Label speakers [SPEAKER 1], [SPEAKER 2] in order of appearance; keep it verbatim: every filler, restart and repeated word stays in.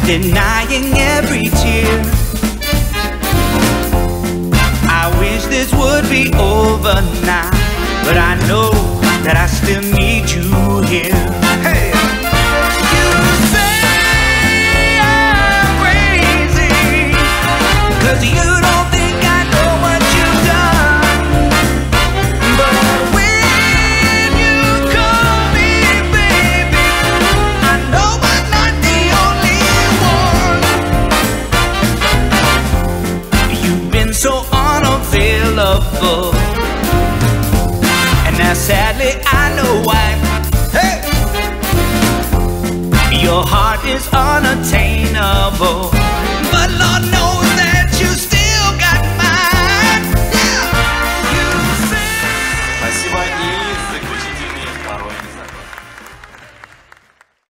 [SPEAKER 1] denying every tear. I wish this would be over now, but I know that I still need you here. Hey! You say I'm crazy, 'cause you don't think I know what you've done. But when you call me baby, I know I'm not the only one. You've been so unavailable, and now sadly I know why. Hey! Your heart is unattainable, but Lord